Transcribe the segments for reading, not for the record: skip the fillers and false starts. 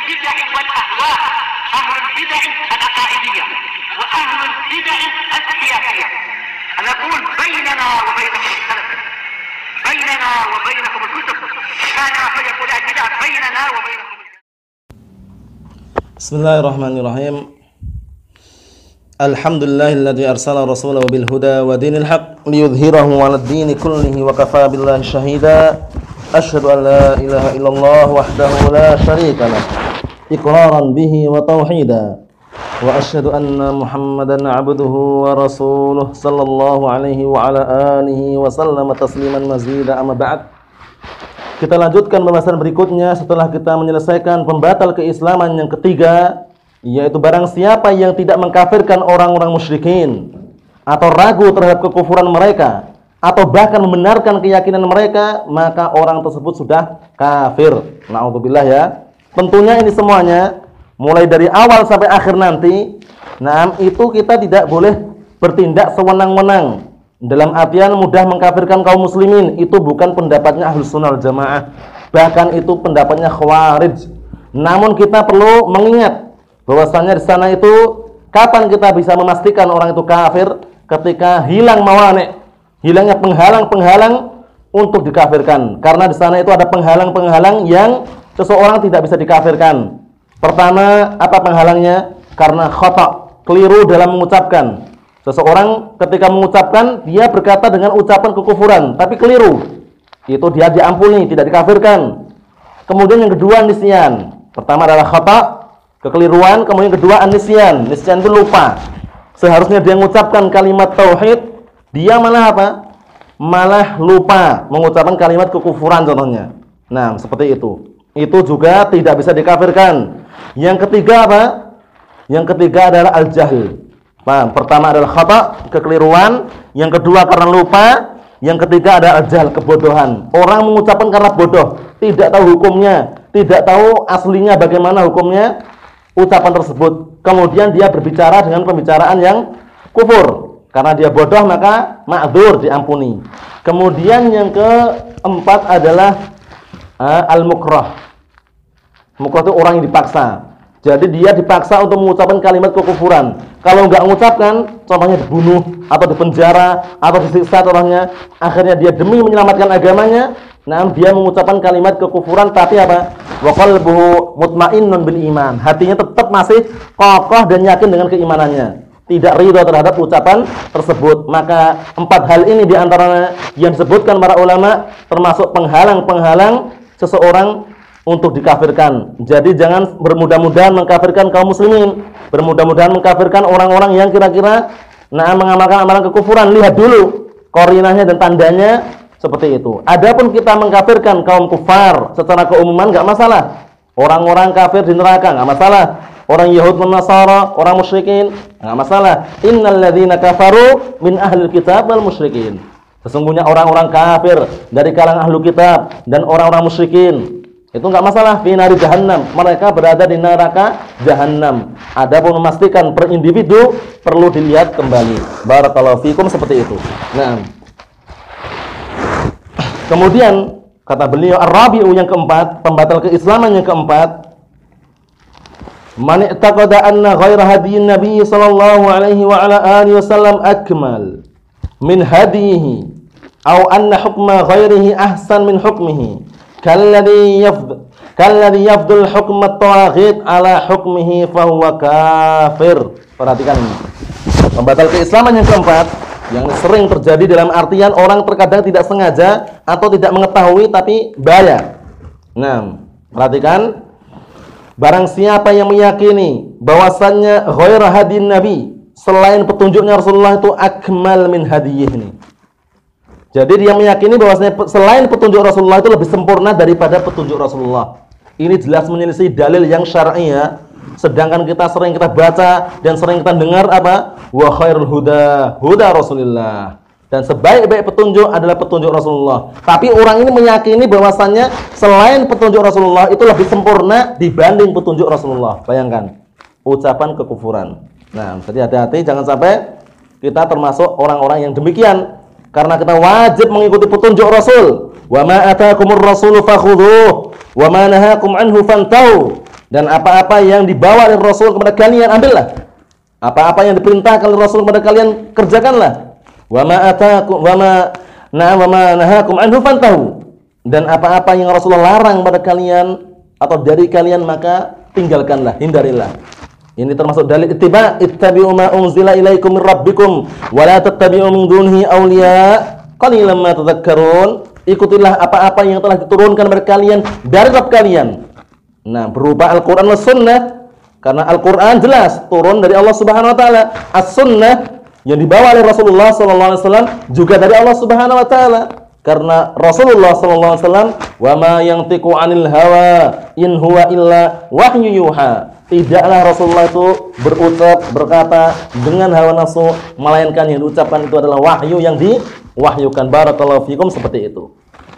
البدع والأهواء، أهل البدع العقائدية وأهل البدع السياسية. أنا أقول بيننا وبينكم السلف، بيننا وبينكم الكتب، كان فيقول البدع بيننا وبينكم. Bismillahirrahmanirrahim. Alhamdulillahilladzi arsala rasulahu bil huda wa dinil haq liyudhhirahu 'alad dini kullihi wa kafaa billahi shahida. Asyhadu an la ilaha illallah wahdahu la syarika lah iqraran bihi wa tauhida. Wa asyhadu anna Muhammadan 'abduhu wa rasuluh sallallahu alaihi wa ala alihi wa sallama tasliman mazida. Amma ba'd. Kita lanjutkan pembahasan berikutnya setelah kita menyelesaikan pembatal keislaman yang ketiga, yaitu barang siapa yang tidak mengkafirkan orang-orang musyrikin atau ragu terhadap kekufuran mereka atau bahkan membenarkan keyakinan mereka, maka orang tersebut sudah kafir. Na'udzubillah ya. Tentunya ini semuanya mulai dari awal sampai akhir nanti, itu kita tidak boleh bertindak sewenang-wenang. Dalam artian mudah mengkafirkan kaum muslimin, itu bukan pendapatnya Ahlus Sunnah wal Jamaah, bahkan itu pendapatnya Khawarij. Namun kita perlu mengingat bahwasanya di sana itu kapan kita bisa memastikan orang itu kafir? Ketika hilang mawani', hilangnya penghalang-penghalang untuk dikafirkan. Karena di sana itu ada penghalang-penghalang yang seseorang tidak bisa dikafirkan. Pertama, apa penghalangnya? Karena khata', keliru dalam mengucapkan. Seseorang ketika mengucapkan, dia berkata dengan ucapan kekufuran, tapi keliru. Itu dia diampuni, tidak dikafirkan. Kemudian yang kedua, nisyan. Pertama adalah khata', kekeliruan. Kemudian yang kedua, nisyan. Nisyan itu lupa. Seharusnya dia mengucapkan kalimat tauhid, dia malah apa? Malah lupa mengucapkan kalimat kekufuran contohnya. Nah, seperti itu. Itu juga tidak bisa dikafirkan. Yang ketiga apa? Yang ketiga adalah al-jahl. Pertama adalah khata', kekeliruan. Yang kedua karena lupa. Yang ketiga adalah al-jahl, kebodohan. Orang mengucapkan karena bodoh, tidak tahu hukumnya, tidak tahu aslinya bagaimana hukumnya ucapan tersebut. Kemudian dia berbicara dengan pembicaraan yang kufur. Karena dia bodoh maka ma'dzur, diampuni. Kemudian yang keempat adalah al-mukrah. Mukrah itu orang yang dipaksa. Jadi dia dipaksa untuk mengucapkan kalimat kekufuran. Kalau enggak mengucapkan, contohnya dibunuh atau dipenjara atau disiksa contohnya, akhirnya dia demi menyelamatkan agamanya, dia mengucapkan kalimat kekufuran tapi apa? Wa qalbuhu mutmainnun bil iman. Hatinya tetap masih kokoh dan yakin dengan keimanannya. Tidak ridha terhadap ucapan tersebut. Maka empat hal ini diantaranya yang disebutkan para ulama termasuk penghalang-penghalang seseorang untuk dikafirkan. Jadi jangan bermudah-mudahan mengkafirkan kaum muslimin, bermudah-mudahan mengkafirkan orang-orang yang kira-kira mengamalkan amalan kekufuran. Lihat dulu qarinahnya dan tandanya seperti itu. Adapun kita mengkafirkan kaum kufar secara keumuman enggak masalah. Orang-orang kafir di neraka enggak masalah. Orang Yahud dan Nasara, orang musyrikin enggak masalah. Innal ladzina kafaru min ahlil kitab wal musyrikin. Sesungguhnya orang-orang kafir dari kalangan ahlu kitab dan orang-orang musyrikin itu enggak masalah, fi nari jahannam, mereka berada di neraka jahannam. Adapun memastikan per individu perlu dilihat kembali. Barakallahu fikum, seperti itu. Nah, kemudian kata beliau ar-rabi'u yang keempat, pembatal keislaman yang keempat, man i'taqada anna ghaira hadiyin nabi sallallahu alaihi wa ala alihi wasallam akmal min hadihi aw anna hukma ghairihi ahsan min hukmihi kalladhi yafdul hukm at-tawaghit ala hukmihi fahuwa kafir. Perhatikan ini. Pembatal keislaman yang keempat yang sering terjadi dalam artian orang terkadang tidak sengaja atau tidak mengetahui tapi bahaya. Nah, perhatikan. Barang siapa yang meyakini bahwasannya ghaira hadin nabi, selain petunjuknya Rasulullah itu akmal min hadiyih. Jadi dia meyakini bahwasanya selain petunjuk Rasulullah itu lebih sempurna daripada petunjuk Rasulullah. Ini jelas menyelisih dalil yang syar'i ya. Sedangkan kita baca dan sering kita dengar apa? Wa khairul huda huda Rasulillah. Dan sebaik-baik petunjuk adalah petunjuk Rasulullah. Tapi orang ini meyakini bahwasanya selain petunjuk Rasulullah itu lebih sempurna dibanding petunjuk Rasulullah. Bayangkan, ucapan kekufuran. Nah, jadi hati-hati jangan sampai kita termasuk orang-orang yang demikian. Karena kita wajib mengikuti petunjuk Rasul. Wa ma ataakumur rasulu fakhudhuh wa ma nahakum anhu fantahu. Dan apa-apa yang dibawa oleh Rasul kepada kalian, ambillah. Apa-apa yang diperintahkan oleh Rasul kepada kalian, kerjakanlah. Wa ma nahakum anhu fantahu. Dan apa-apa yang Rasulullah larang pada kalian atau dari kalian, maka tinggalkanlah, hindarilah. Ini termasuk dalil ittiba, ittabi'u ma unzila ilaikum min rabbikum wa la tattabi'u min dunihi awliya qalilan ma tadhakkarun. Ikutilah apa-apa yang telah diturunkan kepada kalian dari Rabb kalian. Nah, berupa Al-Qur'an dan Sunnah. Karena Al-Qur'an jelas turun dari Allah Subhanahu wa taala. As-Sunnah yang dibawa oleh Rasulullah sallallahu alaihi wasallam juga dari Allah Subhanahu wa taala. Karena Rasulullah sallallahu alaihi wasallam, wa ma yantiqu 'anil hawa in huwa illa wahyu yuha. Tidaklah Rasulullah itu berucap, berkata dengan hawa nafsu, melainkan yang diucapkan itu adalah wahyu yang diwahyukan. Barakallahu fikum, seperti itu.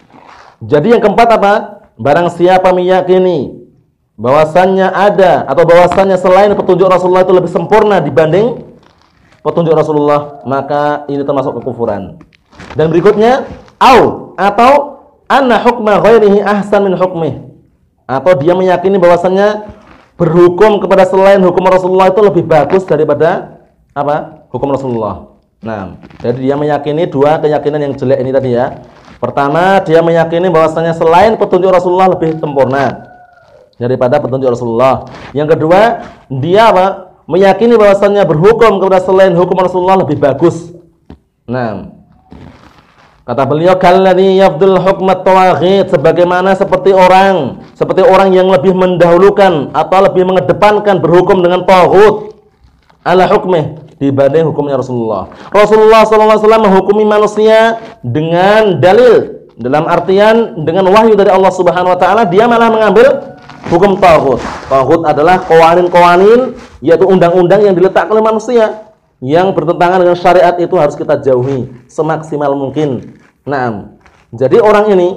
Jadi yang keempat apa? Barang siapa meyakini bahwasannya ada atau bahwasannya selain petunjuk Rasulullah itu lebih sempurna dibanding petunjuk Rasulullah, maka ini termasuk kekufuran. Dan berikutnya, atau anna hukma ghairihi ahsan min hukmih. Atau dia meyakini bahwasannya berhukum kepada selain hukum Rasulullah itu lebih bagus daripada apa? Hukum Rasulullah. Nah, jadi dia meyakini dua keyakinan yang jelek ini tadi ya. Pertama, dia meyakini bahwasannya selain petunjuk Rasulullah lebih sempurna daripada petunjuk Rasulullah. Yang kedua, dia apa? Meyakini bahwasannya berhukum kepada selain hukum Rasulullah lebih bagus. Nah, kata beliau, kalladzi yafdul hukmat tawaghit, sebagaimana seperti orang yang lebih mendahulukan atau lebih mengedepankan berhukum dengan taghut ala hukmih dibanding hukumnya Rasulullah. Rasulullah sallallahu alaihi wasallam menghukumi manusia dengan dalil, dalam artian dengan wahyu dari Allah Subhanahu wa taala, dia malah mengambil hukum taghut. Taghut adalah qawanin, yaitu undang-undang yang diletakkan oleh manusia yang bertentangan dengan syariat, itu harus kita jauhi semaksimal mungkin. Nah, jadi orang ini,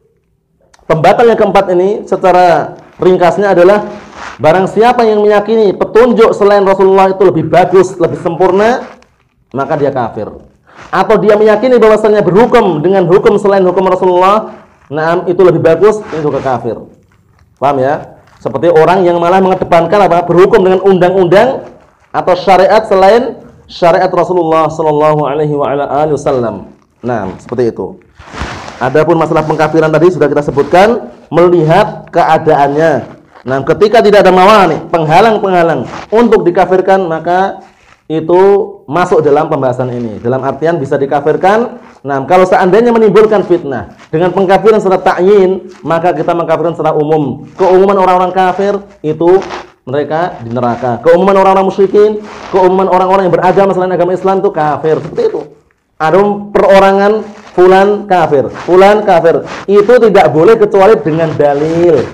pembatal yang keempat ini secara ringkasnya adalah barang siapa yang meyakini petunjuk selain Rasulullah itu lebih bagus, lebih sempurna, maka dia kafir. Atau dia meyakini bahwasannya berhukum dengan hukum selain hukum Rasulullah, nah itu lebih bagus, ini juga kafir. Paham ya? Seperti orang yang malah mengedepankan apa? Berhukum dengan undang-undang atau syariat selain syariat Rasulullah sallallahu alaihi wasallam. Nah, seperti itu. Adapun masalah pengkafiran tadi sudah kita sebutkan, melihat keadaannya. Nah, ketika tidak ada mawani, penghalang-penghalang untuk dikafirkan, maka itu masuk dalam pembahasan ini. Dalam artian bisa dikafirkan. Nah, kalau seandainya menimbulkan fitnah dengan pengkafiran secara ta'yin, maka kita mengkafirkan secara umum. Keumuman orang-orang kafir itu mereka di neraka. Keumuman orang-orang musyrikin, keumuman orang-orang yang beragama selain agama Islam itu kafir. Seperti itu. Ada perorangan fulan kafir, fulan kafir. Itu tidak boleh kecuali dengan dalil.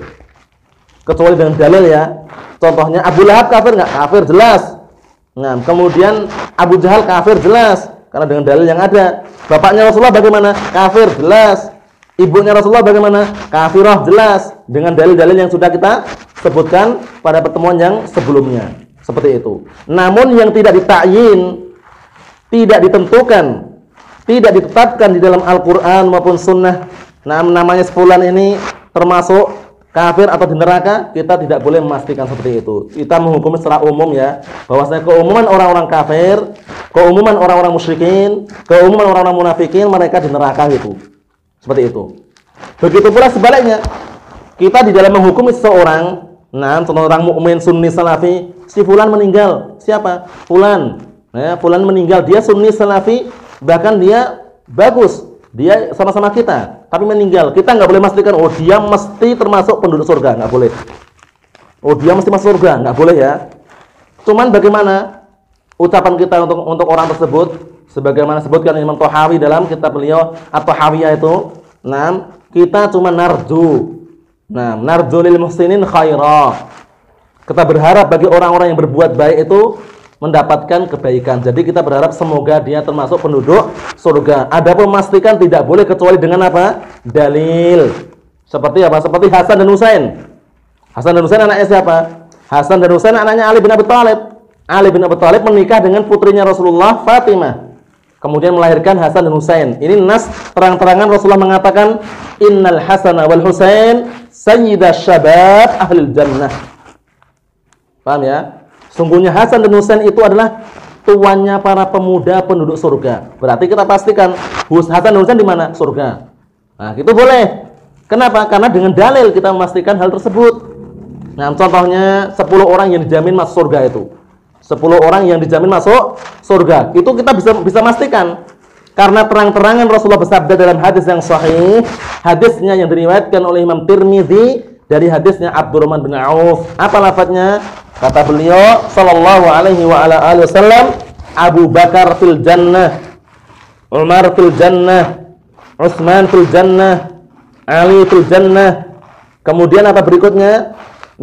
Kecuali dengan dalil ya. Contohnya Abu Lahab kafir enggak? Kafir jelas. Nah, kemudian Abu Jahal kafir jelas karena dengan dalil yang ada. Bapaknya Rasulullah bagaimana? Kafir jelas. Ibunya Rasulullah bagaimana? Kafirah jelas dengan dalil-dalil yang sudah kita sebutkan pada pertemuan yang sebelumnya. Seperti itu. Namun yang tidak ditakyin, tidak ditentukan, tidak ditetapkan di dalam Al-Qur'an maupun sunnah, nah namanya sefulan ini termasuk kafir atau di neraka, kita tidak boleh memastikan seperti itu. Kita menghukumi secara umum ya, bahwasanya keumuman orang-orang kafir, keumuman orang-orang musyrikin, keumuman orang-orang munafikin, mereka di neraka itu. Seperti itu. Begitu pula sebaliknya, kita di dalam menghukumi seseorang, nah contoh orang mukmin sunni salafi, si fulan meninggal, siapa? Fulan. Nah, fulan meninggal, dia sunni salafi, bahkan dia bagus, dia sama-sama kita, tapi meninggal. Kita nggak boleh memastikan, oh dia mesti termasuk penduduk surga, nggak boleh. Oh dia mesti masuk surga, nggak boleh ya. Cuman bagaimana ucapan kita untuk orang tersebut? Sebagaimana sebutkan Imam Thahawi dalam kitab beliau At-Tahawiyah itu, nah kita cuma narju, nah narju lil muhsinin khairah. Kita berharap bagi orang-orang yang berbuat baik itu mendapatkan kebaikan. Jadi kita berharap semoga dia termasuk penduduk surga. Adapun memastikan tidak boleh kecuali dengan apa? Dalil. Seperti apa? Seperti Hasan dan Husain. Hasan dan Husain anaknya siapa? Hasan dan Husain anaknya Ali bin Abi Thalib. Ali bin Abi Thalib menikah dengan putrinya Rasulullah, Fatimah. Kemudian melahirkan Hasan dan Husain. Ini nas terang-terangan Rasulullah mengatakan, Innal Hasan wal Husain sayyida syabab ahlil jannah. Paham ya? Sungguhnya Hasan dan Husain itu adalah tuannya para pemuda penduduk surga. Berarti kita pastikan Hasan dan Husain di mana? Surga. Nah, itu boleh. Kenapa? Karena dengan dalil kita memastikan hal tersebut. Nah, contohnya 10 orang yang dijamin masuk surga itu. 10 orang yang dijamin masuk surga. Itu kita bisa pastikan. Karena terang-terangan Rasulullah bersabda dalam hadis yang sahih, hadisnya yang diriwayatkan oleh Imam Tirmidzi dari hadisnya Abdurrahman bin Auf. Apa lafadznya? Kata beliau sallallahu alaihi wa ala alihi wasallam, Abu Bakar fil jannah, Umar fil jannah, Utsman fil jannah, Ali fil jannah. Kemudian apa berikutnya?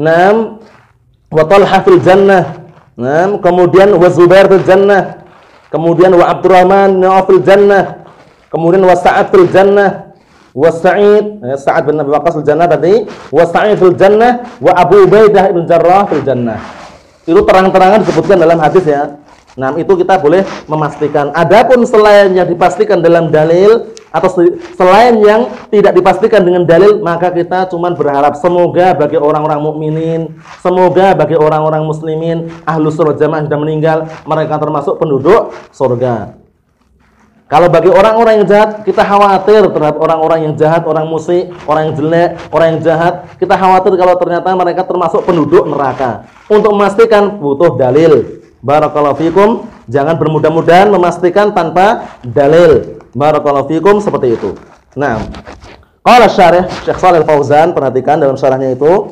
6 wa Talha fil jannah. 6 kemudian wa Zubair fil jannah. Kemudian wa Abdurrahman bin Auf fil jannah. Kemudian wa Sa'ad fil jannah. Wa Sa'id, Sa'ad bin Abi Waqqas fil jannah tadi, wa Sa'id fil jannah, wa Abu Ubaidah bin Jarrah fil jannah. Itu terang-terangan disebutkan dalam hadis ya. Nah, itu kita boleh memastikan. Adapun selain yang dipastikan dalam dalil atau selain yang tidak dipastikan dengan dalil, maka kita cuman berharap semoga bagi orang-orang mukminin, semoga bagi orang-orang muslimin ahlus sunnah jamaah yang sudah meninggal, mereka termasuk penduduk surga. Kalau bagi orang-orang yang jahat, kita khawatir terhadap orang-orang yang jahat, orang musik, orang yang jelek, orang yang jahat. Kita khawatir kalau ternyata mereka termasuk penduduk neraka. Untuk memastikan butuh dalil. Barakallahu fikum. Jangan bermudah-mudahan memastikan tanpa dalil. Barakallahu fikum, seperti itu. Nah, qala syarih Syekh Shalih Al-Fauzan, perhatikan dalam syarahnya itu,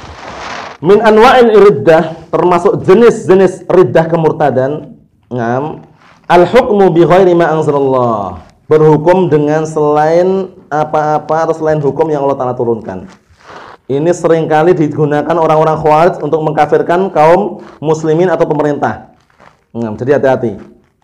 min anwa'il riddah, termasuk jenis-jenis riddah kemurtadan. Ngam. Al-hukmu bi ghairi ma anzalallah, berhukum dengan selain apa-apa atau selain hukum yang Allah Ta'ala turunkan. Ini seringkali digunakan orang-orang Khawarij untuk mengkafirkan kaum muslimin atau pemerintah. Jadi hati-hati.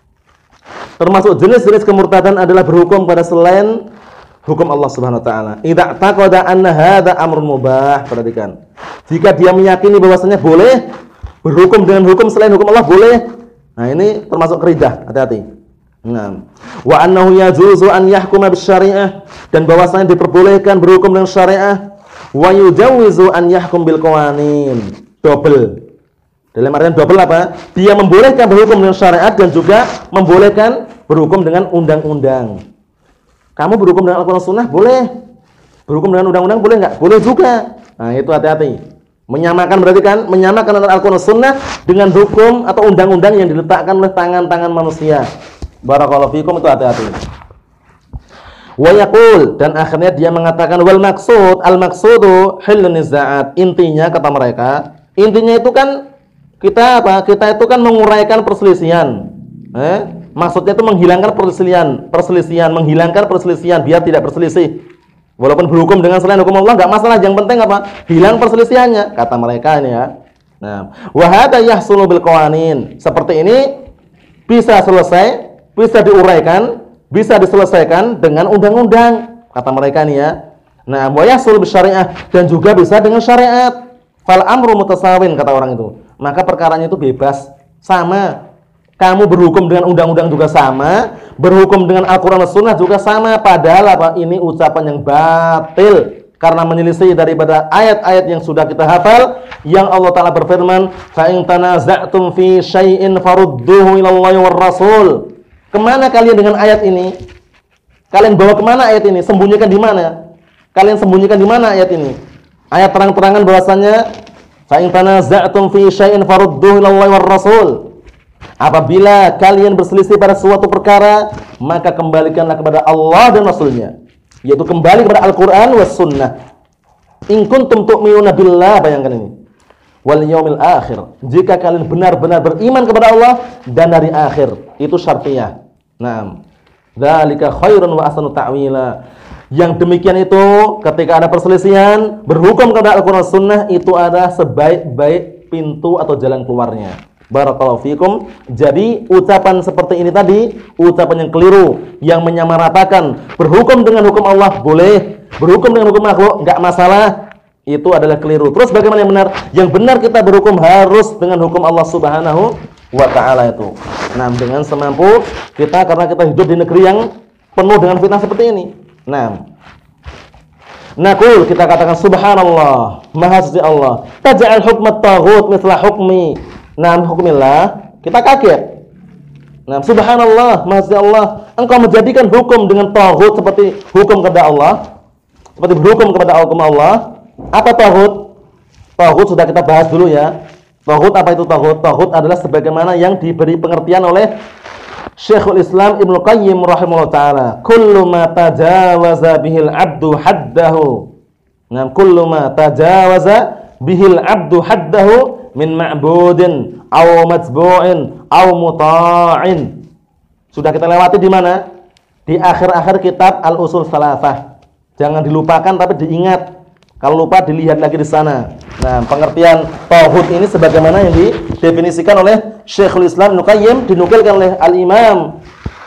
Termasuk jenis-jenis kemurtadan adalah berhukum pada selain hukum Allah Subhanahu wa taala. Idza taqada anna hadza amrun mubah, perhatikan. Jika dia meyakini bahwasanya boleh berhukum dengan hukum selain hukum Allah, boleh. Nah, ini termasuk riddah, hati-hati. Nah, wa annahu yajuzu an yahkuma bisyari'ah, dan bahwasanya diperbolehkan berhukum dengan syariah, wa yujawizu an yahkum bil qawanin. Double. Dalam artian double apa? Dia membolehkan berhukum dengan syariat dan juga membolehkan berhukum dengan undang-undang. Kamu berhukum dengan Al-Qur'an Sunnah boleh. Berhukum dengan undang-undang boleh enggak? Boleh juga. Nah, itu hati-hati. Menyamakan berarti kan menyamakan antara Al-Qur'an Sunnah dengan hukum atau undang-undang yang diletakkan oleh tangan-tangan manusia. Barakallahu fikum, itu hati-hati. Wa yaqul, dan akhirnya dia mengatakan wal maqsud, al maqsudu hilun nizaat. Intinya kata mereka, intinya itu kan kita apa? Kita itu kan menguraikan perselisihan. Maksudnya itu menghilangkan perselisihan, menghilangkan perselisihan biar tidak berselisih. Walaupun berhukum dengan selain hukum Allah enggak masalah, yang penting apa? Hilang perselisihannya, kata mereka ini ya. Nah, wa hadza yahsulu bil qawanin. Seperti ini bisa selesai, bisa diuraikan, bisa diselesaikan dengan undang-undang, kata mereka ini ya. Nah, wa yahsulu bis syariah, dan juga bisa dengan syariat. Fal amru mutasawin, kata orang itu. Maka perkaranya itu bebas, sama. Kamu berhukum dengan undang-undang juga sama, berhukum dengan Al-Qur'an dan Sunnah juga sama. Padahal apa? Ini ucapan yang batil karena menyelisih daripada ayat-ayat yang sudah kita hafal, yang Allah Ta'ala berfirman, fa in tanaza'tum fi syai'in farudduhu ila Allahi war Rasul. Kemana kalian dengan ayat ini? Kalian bawa kemana ayat ini? Sembunyikan di mana? Kalian sembunyikan di mana ayat ini? Ayat terang-terangan bahwasanya fa in tanaza'tum fi syai'in farudduhu ila Allahi war Rasul. Apabila kalian berselisih pada suatu perkara, maka kembalikanlah kepada Allah dan Rasulnya, yaitu kembali kepada Al-Quran was Sunnah. In kuntum tu'minuna billah, bayangkan ini, wal yaumil akhir, jika kalian benar-benar beriman kepada Allah dan hari akhir, itu syartiyah. Naam, dzalika khairun wa ahsanu ta'wila. Yang demikian itu ketika ada perselisihan, berhukum kepada Al-Quran Sunnah, itu adalah sebaik-baik pintu atau jalan keluarnya. Barakallahu fikum. Jadi ucapan seperti ini tadi, ucapan yang keliru, yang menyamaratakan berhukum dengan hukum Allah boleh, berhukum dengan hukum makhluk enggak masalah, itu adalah keliru. Terus bagaimana yang benar? Yang benar kita berhukum harus dengan hukum Allah Subhanahu wa ta'ala itu. Nah, dengan semampu kita, karena kita hidup di negeri yang penuh dengan fitnah seperti ini. Nah, Naqul, kita katakan subhanallah, maha suci Allah. Taj'al hukmat taghut mithla hukmi. Nah, hukmillah, kita kaget. Nah, subhanallah, maha suci Allah, engkau menjadikan hukum dengan taghut seperti hukum kepada Allah. Seperti berhukum kepada hukum Allah. Apa taghut? Taghut sudah kita bahas dulu ya. Taghut apa itu taghut? Taghut adalah sebagaimana yang diberi pengertian oleh Syekhul Islam Ibnu Qayyim rahimahullah taala, kullu ma tajawaza bihil abdu haddahu. Nah, kullu ma tajawaza bihil abdu haddahu min ma'budin aw matbu'in aw muta'in. Sudah kita lewati di mana? Di akhir-akhir kitab Al-Usul Salasah. Jangan dilupakan tapi diingat. Kalau lupa dilihat lagi di sana. Nah, pengertian tauhid ini sebagaimana yang didefinisikan oleh Syekhul Islam Ibnu Qayyim, dinukilkan oleh Al-Imam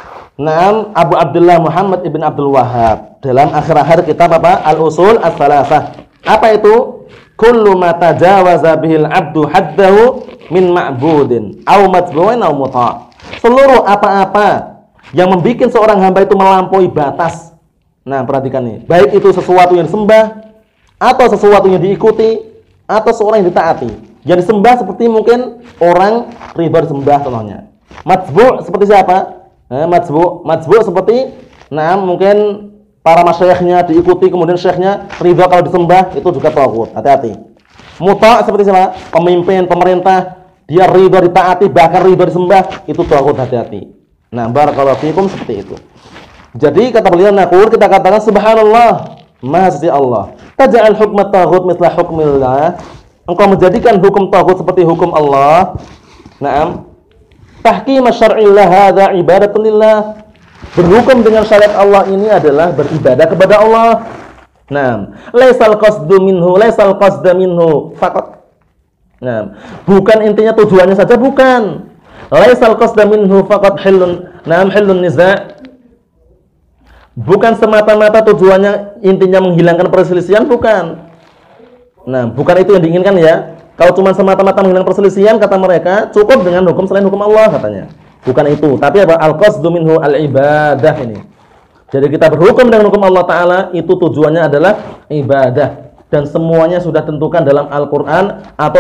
Abu Abdullah Muhammad ibn Abdul Wahhab dalam akhir-akhir kitab apa? Al-Usul As-Salasah. Apa itu? Kullu ma tajawaza bihil abdu haddahu min ma'budin aw matbu'in aw muta'. Seluruh apa-apa yang membuat seorang hamba itu melampaui batas. Nah, perhatikan nih. Baik itu sesuatu yang disembah atau sesuatu yang diikuti, atau seorang yang ditaati. Yang disembah seperti mungkin orang ridho disembah contohnya. Matbu' seperti siapa? Matbu' seperti mungkin para masyayikhnya diikuti, kemudian syekhnya ridho kalau disembah, itu juga taghut. Hati-hati. Muta' seperti siapa? Pemimpin, pemerintah, dia ridho ditaati, bahkan ridho disembah, itu taghut. Hati-hati. Nah, barakallahu fikum, seperti itu. Jadi kata beliau, naqul, kita katakan subhanallah, maha suci Allah. Taj'al hukmat taghut mithla hukmillah. Engkau menjadikan hukum taghut seperti hukum Allah. Naam. Tahkim syar'illah hadza ibadatun lillah. Berhukum dengan syariat Allah ini adalah beribadah kepada Allah. Naam. Laisal qasdu minhu faqat. Naam. Bukan intinya tujuannya saja, bukan. Laisal qasdu minhu faqat hilun niza'. Bukan semata-mata tujuannya intinya menghilangkan perselisihan, bukan. Nah, bukan itu yang diinginkan ya. Kalau cuma semata-mata menghilangkan perselisihan, kata mereka, cukup dengan hukum selain hukum Allah katanya. Bukan itu, tapi apa? Al-qasdu minhu al-ibadah ini. Jadi kita berhukum dengan hukum Allah Ta'ala, itu tujuannya adalah ibadah. Dan semuanya sudah tentukan dalam Al-Quran atau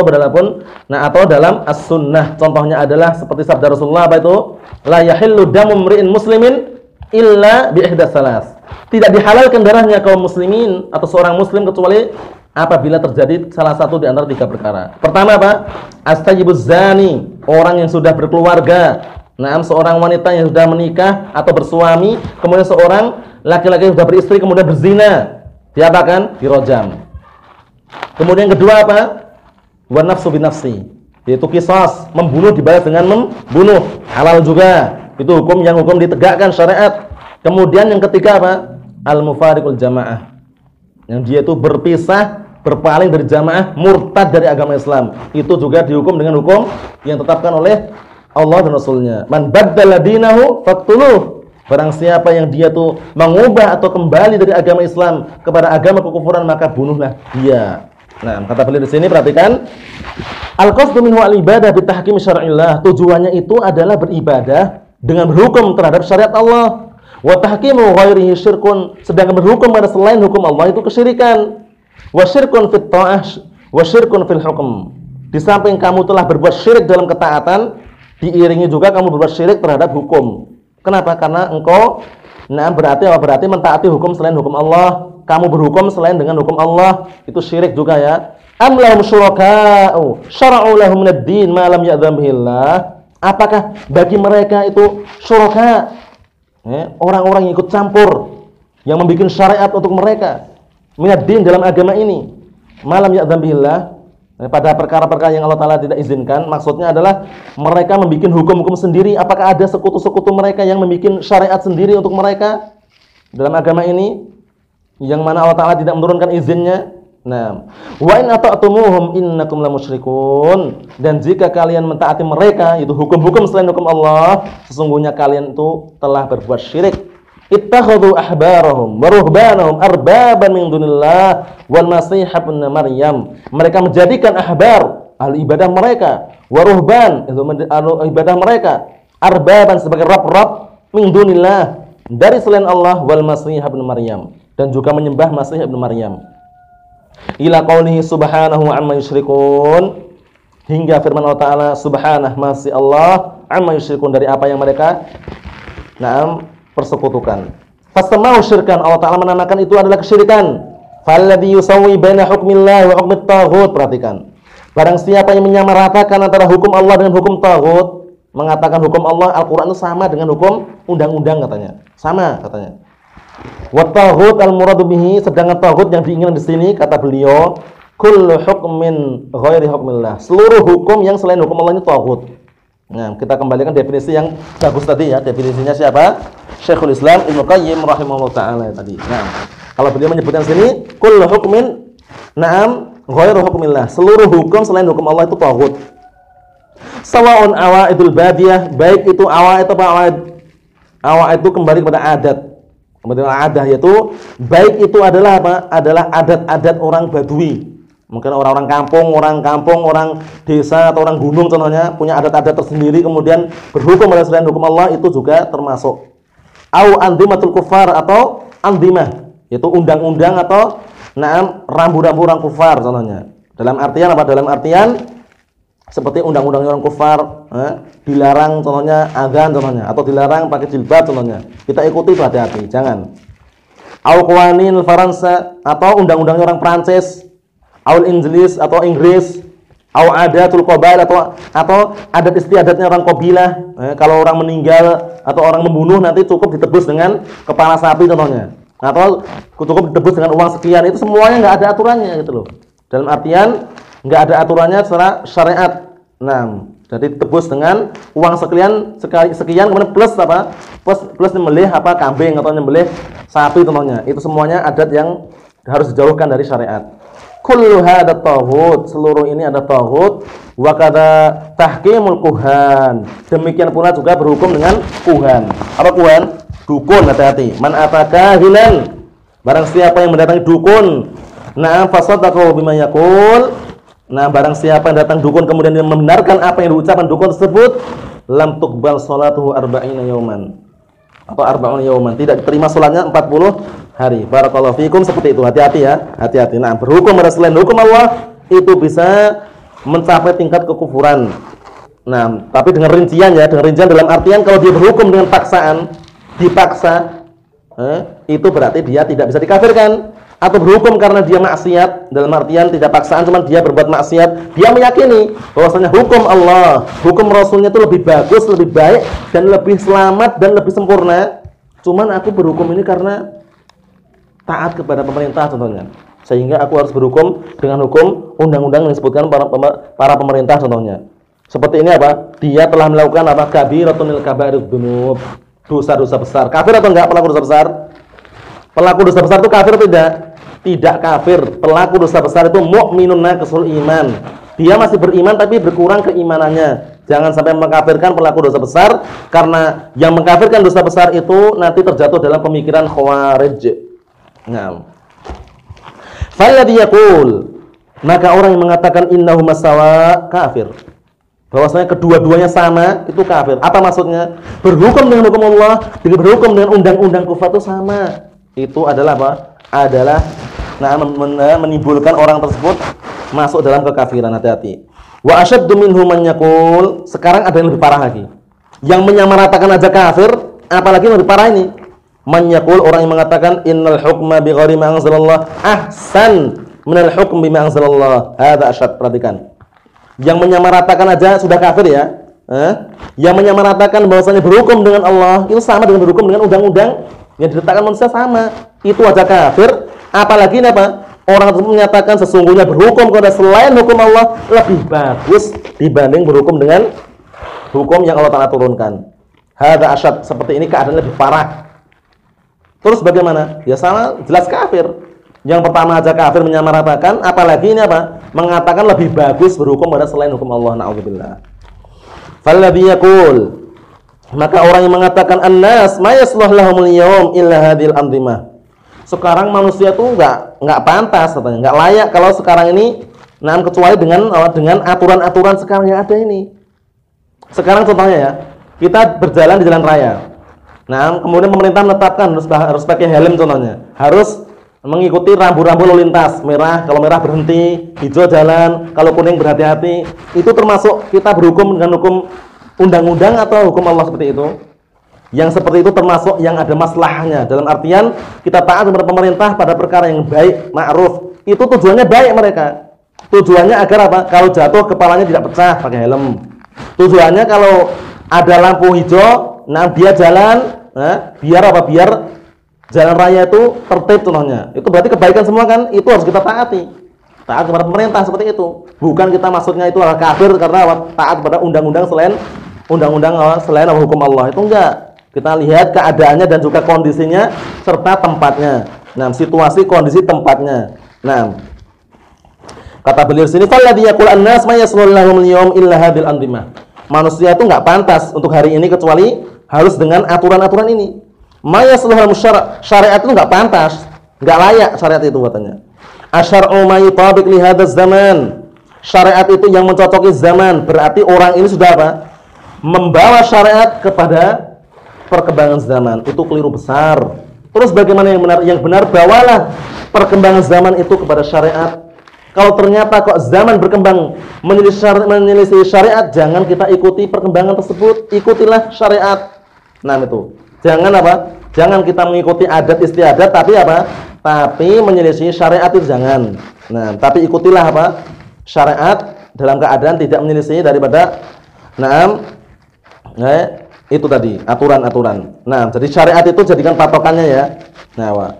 dalam As-Sunnah. Contohnya adalah seperti sabda Rasulullah, apa itu? La yahillu damu mri'in muslimin illa bi ihdas salas. Tidak dihalalkan darahnya kaum muslimin atau seorang muslim kecuali apabila terjadi salah satu di antara tiga perkara. Pertama apa? As-sayyibuz zani, orang yang sudah berkeluarga. Seorang wanita yang sudah menikah atau bersuami, kemudian seorang laki-laki yang sudah beristri kemudian berzina, diapakan? Dirojam. Kemudian yang kedua apa? Wan nafsu binafsi, yaitu qisas, membunuh dibalas dengan membunuh. Halal juga. Itu hukum ditegakkan syariat. Kemudian yang ketiga apa? Al-mufariqul jamaah. Yang dia itu berpisah, berpaling dari jamaah, murtad dari agama Islam. Itu juga dihukum dengan hukum yang ditetapkan oleh Allah dan Rasulnya. Man baddala dinahu faqtuluh. Barang siapa yang dia tuh mengubah atau kembali dari agama Islam kepada agama kekufuran, maka bunuhlah dia. Nah, kata beliau di sini, perhatikan. Al-qasdu minhu al-ibadah bi tahkim syar'illah. Tujuannya itu adalah beribadah dengan berhukum terhadap syariat Allah. Wa tahkimu ghairihi syirkun, sedangkan berhukum pada selain hukum Allah itu kesyirikan. Wa syirkun fit ta'ah wa syirkun fil hukm. Di samping kamu telah berbuat syirik dalam ketaatan, diiringi juga kamu berbuat syirik terhadap hukum. Kenapa? Karena engkau berarti mentaati hukum selain hukum Allah. Kamu berhukum selain dengan hukum Allah, itu syirik juga ya. Am lahum syuraka'u syara'u lahum minad din ma lam ya'dzam bihillah. Apakah bagi mereka itu syuraka, orang-orang yang ikut campur, yang membuat syariat untuk mereka minad din dalam agama ini, malam ya'dzam bihillah, pada perkara-perkara yang Allah Ta'ala tidak izinkan. Maksudnya adalah mereka membuat hukum-hukum sendiri. Apakah ada sekutu-sekutu mereka yang membuat syariat sendiri untuk mereka dalam agama ini, yang mana Allah Ta'ala tidak menurunkan izinnya? Nah, wa in ata'tumuhum innakum lamusyrikun. Dan jika kalian mentaati mereka, itu hukum-hukum selain hukum Allah, sesungguhnya kalian itu telah berbuat syirik. Ittakhadhu ahbarahum wa ruhbanahum arbaban min dunillah wal masih ibn Maryam. Mereka menjadikan ahbar, ahli ibadah mereka, wa ruhban, itu ibadah mereka, arbaban sebagai rab-rab min dunillah, dari selain Allah, wal masih ibn Maryam, dan juga menyembah Masih ibnu Maryam. Ila qaulihi subhanahu amma yusyrikun, hingga firman Allah Ta'ala subhanahu masih Allah amma yusyrikun, dari apa yang mereka persekutukan. Fastamau syirkan, Allah Ta'ala menamakan itu adalah kesyirikan. Falladhi yusawwi baina hukmillah wa hukmit taghut. Perhatikan, barang siapa yang menyamaratakan antara hukum Allah dengan hukum taghut, mengatakan hukum Allah Al-Qur'an itu sama dengan hukum undang-undang, katanya. Sama, katanya. Wa taghut al-muradu bihi, sedangkan taghut yang diinginkan di sini, kata beliau, kullu hukmin ghairi hukmillah, seluruh hukum yang selain hukum Allah ini taghut. Nah, kita kembalikan definisi yang bagus tadi ya. Definisinya siapa? Syekhul Islam Ibnu Qayyim rahimahullah taala tadi. Nah, kalau beliau menyebutkan sini kullu hukmin ghairu hukmillah, seluruh hukum selain hukum Allah itu taghut. Sawa'un awaidul badiyah, baik itu awaid apa awaid itu kembali kepada adat. Kemudian adah, yaitu baik itu adalah apa? Adalah adat-adat orang Badui. Mungkin orang kampung, orang desa atau orang gunung contohnya punya adat-adat tersendiri, kemudian berhukum pada selain hukum Allah, itu juga termasuk. Au andimatul kufar, atau andimah, yaitu undang-undang atau rambu-rambu orang kufar contohnya. Dalam artian apa? Dalam artian seperti undang-undang orang kufar, dilarang contohnya azan contohnya, atau dilarang pakai jilbab contohnya. Kita ikuti itu, hati-hati, jangan. Au qawanin Faransa, atau undang-undang orang Prancis, au Inggris atau Inggris, au adatul qabail, atau adat istiadatnya orang kabilah. Kalau orang meninggal atau orang membunuh nanti cukup ditebus dengan kepala sapi contohnya, atau cukup ditebus dengan uang sekian. Itu semuanya enggak ada aturannya gitu loh. Dalam artian enggak ada aturannya secara syariat. Nah, jadi ditebus dengan uang sekian kemudian plus apa? Plus nyembelih apa? Kambing atau nyembelih sapi contohnya. Itu semuanya adat yang harus dijauhkan dari syariat. Kullu hadza taghut, seluruh ini ada taghut. Wa kadza tahkimul kuhan, demikian pula juga berhukum dengan kuhan. Apa kuhan? Dukun, hati-hati. Man ataka hilan, barang siapa yang mendatangi dukun, fasaddaqahu bima yaqul, barang siapa yang datang dukun kemudian dia membenarkan apa yang diucapkan dukun tersebut, lam tuqbal salatuhu arba'ina yauman, atau arba'un yauman, tidak diterima salatnya 40 hari. Barakallahu fikum. Seperti itu, hati-hati ya, hati-hati. Nah, berhukum pada selain hukum Allah itu bisa mencapai tingkat kekufuran. Nah, tapi dengan rincian ya, dengan rincian dalam artian kalau dia berhukum dengan paksaan, dipaksa, itu berarti dia tidak bisa dikafirkan. Atau berhukum karena dia maksiat, dalam artian tidak paksaan, cuma dia berbuat maksiat, dia meyakini bahwasanya hukum Allah, hukum Rasulnya itu lebih bagus, lebih baik, dan lebih selamat, dan lebih sempurna. Cuman aku berhukum ini karena taat kepada pemerintah contohnya, sehingga aku harus berhukum dengan hukum undang-undang yang disebutkan para pemerintah contohnya. Seperti ini apa? Dia telah melakukan apa? Kabiratun minal kaba'irud dzunub, dosa-dosa besar. Kafir atau enggak pelaku dosa besar? Pelaku dosa besar itu kafir atau tidak? Tidak kafir. Pelaku dosa besar itu mukminun naqisul iman. Dia masih beriman tapi berkurang keimanannya. Jangan sampai mengkafirkan pelaku dosa besar, karena yang mengkafirkan dosa besar itu nanti terjatuh dalam pemikiran khawarij. Nah, falladhi yaqul, maka orang yang mengatakan innahuma sawa kafir, bahwasanya kedua-duanya sama, itu kafir. Apa maksudnya? Berhukum dengan hukum Allah, berhukum dengan undang-undang kufar itu sama. Itu adalah apa? Adalah menimbulkan orang tersebut masuk dalam kekafiran. Hati-hati. Wa asyaddu minhum man yaqul, sekarang ada yang lebih parah lagi. Yang menyamaratakan aja kafir, apalagi yang lebih parah ini. Man yaqul, orang yang mengatakan innal hukma bi ghairi ma anzalallah ahsan minal hukm bima anzalallah. Hadza asyad. Perhatikan. Yang menyamaratakan aja sudah kafir ya. Yang menyamaratakan bahwasanya berhukum dengan Allah itu sama dengan berhukum dengan undang-undang yang diletakkan manusia sama. Itu aja kafir. Apalagi ini apa? Orang tersebut menyatakan sesungguhnya berhukum kepada selain hukum Allah lebih bagus dibanding berhukum dengan hukum yang Allah Ta'ala turunkan. Hadza asyad. Seperti ini keadaan lebih parah. Terus bagaimana? Ya sama, jelas kafir. Yang pertama aja kafir menyamaratakan, apalagi ini apa? Mengatakan lebih bagus berhukum pada selain hukum Allah. Na'udzubillah. Falladhi yaqul, maka orang yang mengatakan annas ma yasluh lahumul yawm illa hadhil andimah. Sekarang manusia tuh enggak pantas katanya, enggak layak kalau sekarang ini kecuali dengan aturan-aturan sekarang yang ada ini. Sekarang contohnya ya, kita berjalan di jalan raya. Nah, kemudian pemerintah menetapkan harus pakai helm contohnya. Harus mengikuti rambu-rambu lalu lintas. Merah kalau merah berhenti, hijau jalan, kalau kuning berhati-hati. Itu termasuk kita berhukum dengan hukum undang-undang atau hukum Allah seperti itu? Yang seperti itu termasuk yang ada maslahnya. Dalam artian kita taat kepada pemerintah pada perkara yang baik, ma'ruf. Itu tujuannya baik mereka. Tujuannya agar apa? Kalau jatuh kepalanya tidak pecah, pakai helm. Tujuannya kalau ada lampu hijau, nah dia jalan, nah, biar apa? Biar jalan raya itu tertib contohnya. Itu berarti kebaikan semua kan? Itu harus kita taati. Taat kepada pemerintah seperti itu. Bukan kita maksudnya itu adalah kafir karena taat kepada undang-undang selain hukum Allah. Itu enggak. Kita lihat keadaannya dan juga kondisinya serta tempatnya. Nah, situasi, kondisi, tempatnya. Nah, kata beliau sini, "Falladhi yaqul an-nas ma yasluhu lahum al-yawm illa hadhil andimah." Manusia itu enggak pantas untuk hari ini kecuali harus dengan aturan-aturan ini. Ma yasluhu lahum syariat itu enggak pantas, enggak layak syariat itu katanya. Asyar'u ma yutabiq li hadzal zaman. Syariat itu yang mencocoki zaman, berarti orang ini sudah apa? Membawa syariat kepada perkembangan zaman. Itu keliru besar. Terus bagaimana yang benar? Yang benar bawalah perkembangan zaman itu kepada syariat. Kalau ternyata kok zaman berkembang menyelisih syariat, jangan kita ikuti perkembangan tersebut. Ikutilah syariat. Nah itu. Jangan apa? Jangan kita mengikuti adat istiadat, tapi apa? Tapi menyelisih syariat itu jangan. Nah, tapi ikutilah apa? Syariat dalam keadaan tidak menyelisih daripada itu tadi aturan-aturan. Nah, jadi syariat itu jadikan patokannya ya. Nah,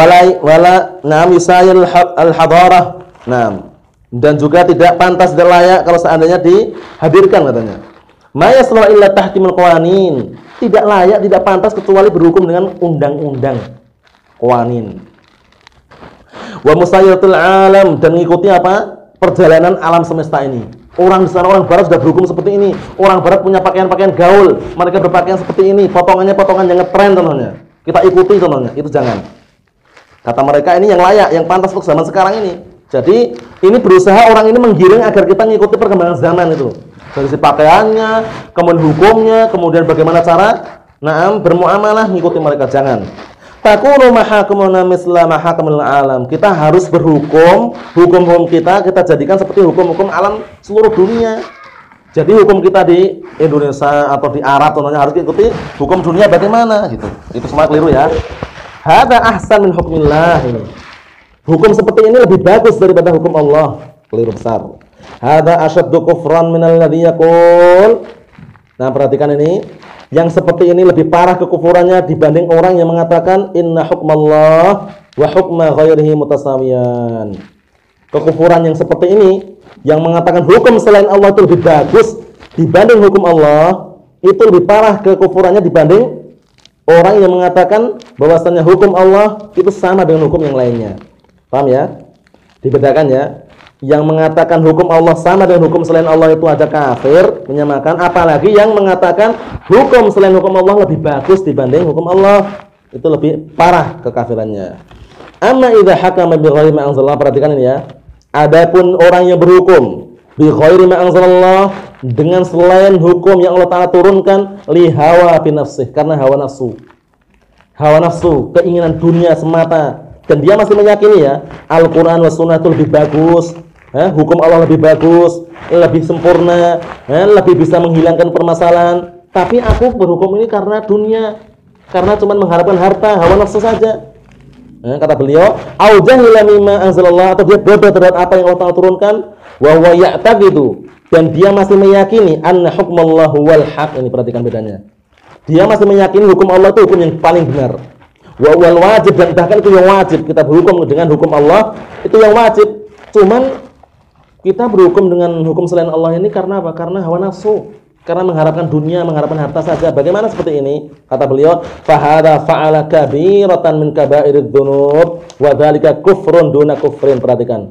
misayil al-hadarah. Nah, dan juga tidak pantas dan layak kalau seandainya dihadirkan katanya. Ma yasluhu illa tahkimul qawanin. Tidak layak, tidak pantas kecuali berhukum dengan undang-undang, qawanin. Wa musayyatul alam, dan mengikuti apa? Perjalanan alam semesta ini. Orang di sana, orang barat sudah berhukum seperti ini. Orang barat punya pakaian-pakaian gaul, mereka berpakaian seperti ini, potongannya potongan yang ngetren contohnya. Kita ikuti contohnya, itu jangan. Kata mereka ini yang layak, yang pantas untuk zaman sekarang ini. Jadi ini berusaha orang ini menggiring agar kita mengikuti perkembangan zaman itu. Dari si pakaiannya, kemudian hukumnya, kemudian bagaimana cara bermuamalah, mengikuti mereka, jangan. Takunu mahakamuna misla mahakamul alam. Kita harus berhukum, hukum-hukum kita jadikan seperti hukum-hukum alam seluruh dunia. Jadi hukum kita di Indonesia atau di Arab contohnya harus ikuti hukum dunia bagaimana gitu. Itu semua keliru ya. Hadza ahsan min hukmillah ini. Hukum seperti ini lebih bagus daripada hukum Allah. Keliru besar. Hadza asyaddu kufran minal ladzi yaqul. Nah, perhatikan ini. Yang seperti ini lebih parah kekufurannya dibanding orang yang mengatakan inna hukmallah wa hukma ghairihi mutasawiyan. Kekufuran yang seperti ini, yang mengatakan hukum selain Allah itu lebih bagus dibanding hukum Allah, itu lebih parah kekufurannya dibanding orang yang mengatakan bahwasannya hukum Allah itu sama dengan hukum yang lainnya. Paham ya? Dibedakan ya. Yang mengatakan hukum Allah sama dengan hukum selain Allah itu ada kafir, menyamakan, apalagi yang mengatakan hukum selain hukum Allah lebih bagus dibanding hukum Allah, itu lebih parah kekafirannya. Amma idza hakama bi ghairi ma anzalallah, perhatikan ini ya. Adapun orang yang berhukum bi ghairi ma anzalallah, dengan selain hukum yang Allah Ta'ala turunkan, li hawa fi nafsih, karena hawa nafsu. Hawa nafsu, keinginan dunia semata. Dan dia masih meyakini ya, Al-Quran wa Sunnah itu lebih bagus, hukum Allah lebih bagus, lebih sempurna, lebih bisa menghilangkan permasalahan. Tapi aku berhukum ini karena dunia, karena cuma mengharapkan harta, hawa nafsu saja. Kata beliau, au jahila mimma anzalallah, atau dia bodoh terhadap apa yang Allah Ta'ala turunkan, wa huwa ya'taqidu, dan dia masih meyakini anna hukmallahu wal haq. Ini perhatikan bedanya. Dia masih meyakini hukum Allah itu hukum yang paling benar. Wa wal wajib, dan bahkan itu yang wajib. Kita berhukum dengan hukum Allah itu yang wajib. Cuman kita berhukum dengan hukum selain Allah ini karena apa? Karena hawa nafsu, karena mengharapkan dunia, mengharapkan harta saja. Bagaimana seperti ini? Kata beliau, fa hadza fa'ala kabiratan min kaba'iridz dzunub wa dzalika kufrun duna kufrin. Perhatikan.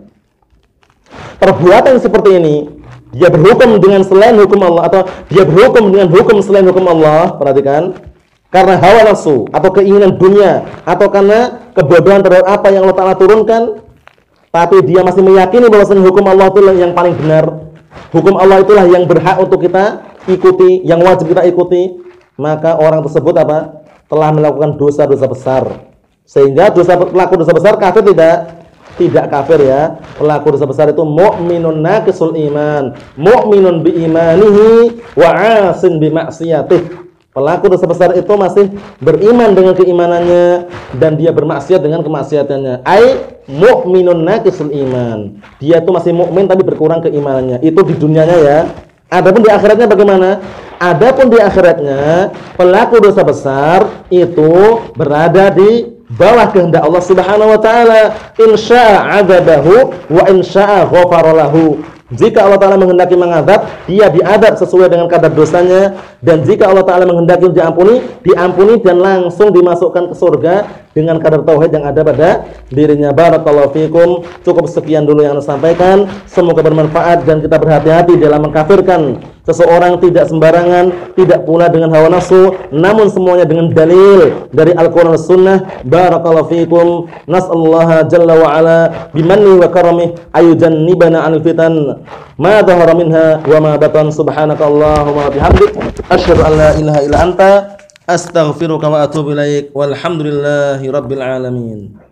Perbuatan seperti ini, dia berhukum dengan selain hukum Allah, atau dia berhukum dengan hukum selain hukum Allah, perhatikan, karena hawa nafsu atau keinginan dunia, atau karena kebodohan terhadap apa yang Allah Ta'ala turunkan, tapi dia masih meyakini bahwasanya hukum Allah itulah yang paling benar, hukum Allah itulah yang berhak untuk kita ikuti, yang wajib kita ikuti, maka orang tersebut apa? telah melakukan dosa-dosa besar. Sehingga pelaku dosa besar kafir tidak? Tidak kafir ya. Pelaku dosa besar itu mukminun naqisul iman, mukminun bi imanihi wa 'asin bi maksiatih. Pelaku dosa besar itu masih beriman dengan keimanannya dan dia bermaksiat dengan kemaksiatannya. Ai mukminun naqisul iman. Dia itu masih mukmin tapi berkurang keimanannya. Itu di dunianya ya. Adapun di akhiratnya bagaimana? Adapun di akhiratnya pelaku dosa besar itu berada di bawah kehendak Allah Subhanahu wa taala. Insya'a 'adzabahu wa insya'a ghafara lahu. Jika Allah Ta'ala menghendaki mengadab, dia diadab sesuai dengan kadar dosanya. Dan jika Allah Ta'ala menghendaki diampuni dan langsung dimasukkan ke surga dengan kadar tauhid yang ada pada dirinya. Barakallahu fikum. Cukup sekian dulu yang Anda sampaikan. Semoga bermanfaat dan kita berhati-hati dalam mengkafirkan seseorang, tidak sembarangan, tidak pula dengan hawa nafsu, namun semuanya dengan dalil dari Al-Quran dan Sunnah. Barakallahu fikum. Nas'allaha jalla wa ala bimanni wa karamih ayujannibana 'anil fitan ma dhahara minha wa ma batan. Subhanakallahumma wa bihamdik asyhadu an la ilaha illa anta astaghfiruka wa atubu ilaik. Walhamdulillahi rabbil alamin.